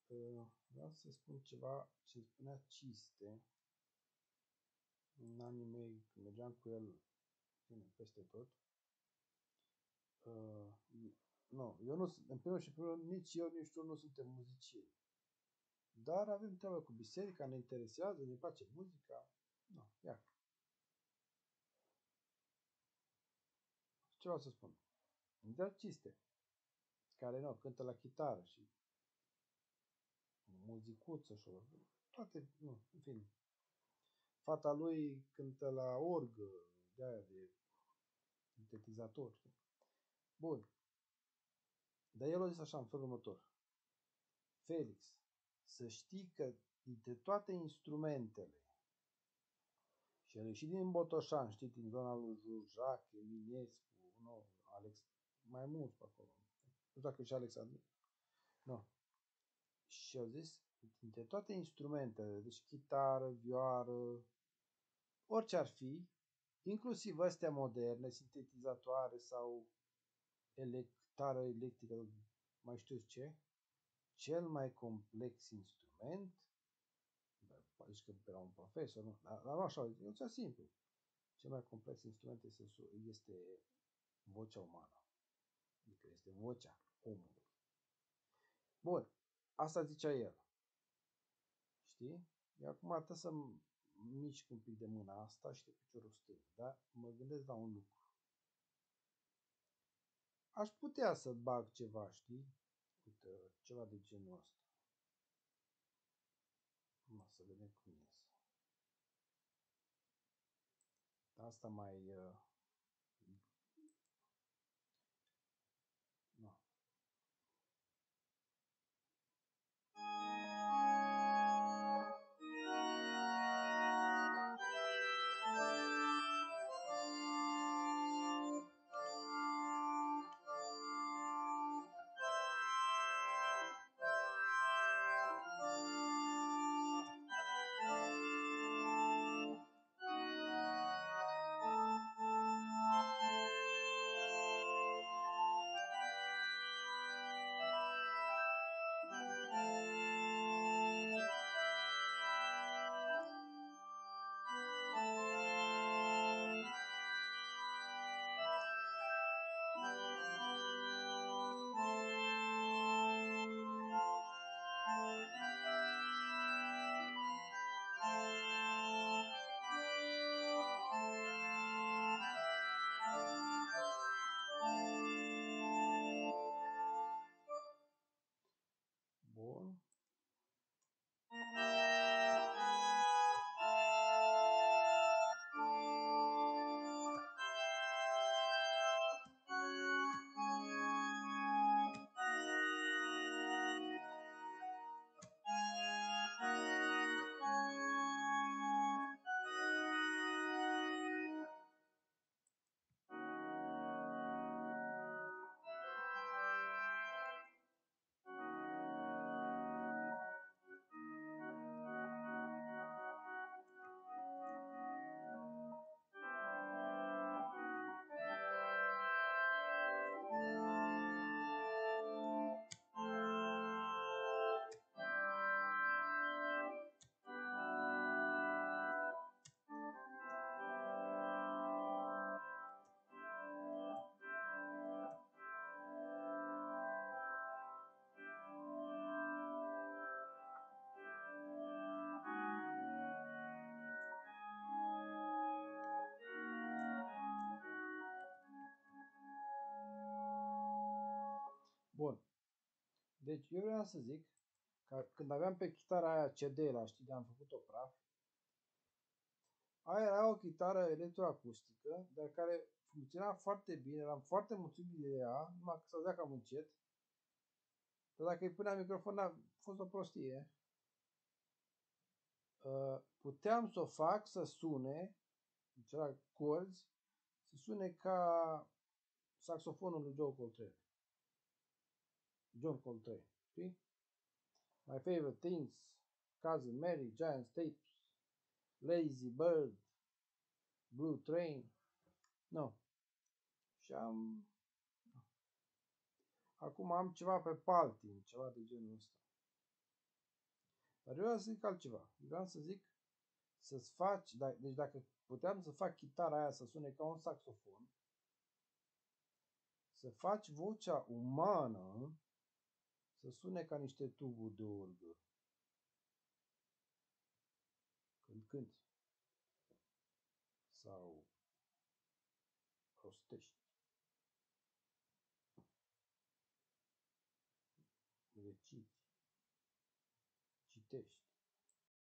Vreau să spun ceva ce spunea Ciste în anii mei, când mergeam cu el peste tot. Nu, eu nu sunt, în primul și primul rând, nici eu, nici tu nu suntem muzicieni. Dar avem treabă cu biserica, ne interesează, ne place muzica. Nu, ia. Ce vreau să spun? Dar Ciste, care nu, cântă la chitară și muzicuță și toate, nu, în fine. Fata lui cântă la orgă, de aia de sintetizator. Bun. Dar el a zis așa, în felul următor. Felix, să știi că dintre toate instrumentele, și el e și din Botoșan, știi, din zona lui Jurjac, Eminescu, nu, Alex, mai mulți pe acolo. Nu știu dacă și Alexandru. Nu. Și au zis, dintre toate instrumentele, deci chitară, vioară, orice ar fi, inclusiv astea moderne, sintetizatoare sau tară electrică, mai știu ce, cel mai complex instrument, zici că era un profesor, nu, dar nu așa, e cea simplu. Cel mai complex instrument este vocea umană. Adică este vocea omului. Bun, asta zicea el. Știi? Eu acum trebuie să mișc un pic de mâna asta și de piciorul stâng, dar mă gândesc la un lucru. Aș putea să bag ceva, știi? Uite, ceva de genul ăsta. Să vedem cum iese. Asta mai... nu. Bun. Bun. Deci eu vreau să zic că când aveam pe chitara aia CD-la, știi, de am făcut-o praf, aia era o chitară electroacustică, dar care funcționa foarte bine, eram foarte mulțumit de ea, numai că se auzea cam încet. Dar dacă îi puneam microfon, a fost o prostie. Puteam să o fac să sune, deci era corzi, să sune ca saxofonul lui John Coltrane, știi? My Favorite Things, Cousin Mary, Giant's Tapes, Lazy Bird, Blue Train. Nu. Și acum am ceva pe Paltin, ceva de genul ăsta. Dar eu vreau să zic altceva. Vreau să zic să-ți faci, deci dacă puteam să fac chitara aia să sune ca un saxofon, să faci vocea umană să sune ca niște tuburi de orgă. Când cânti. Sau rostești. Reciți. Citești.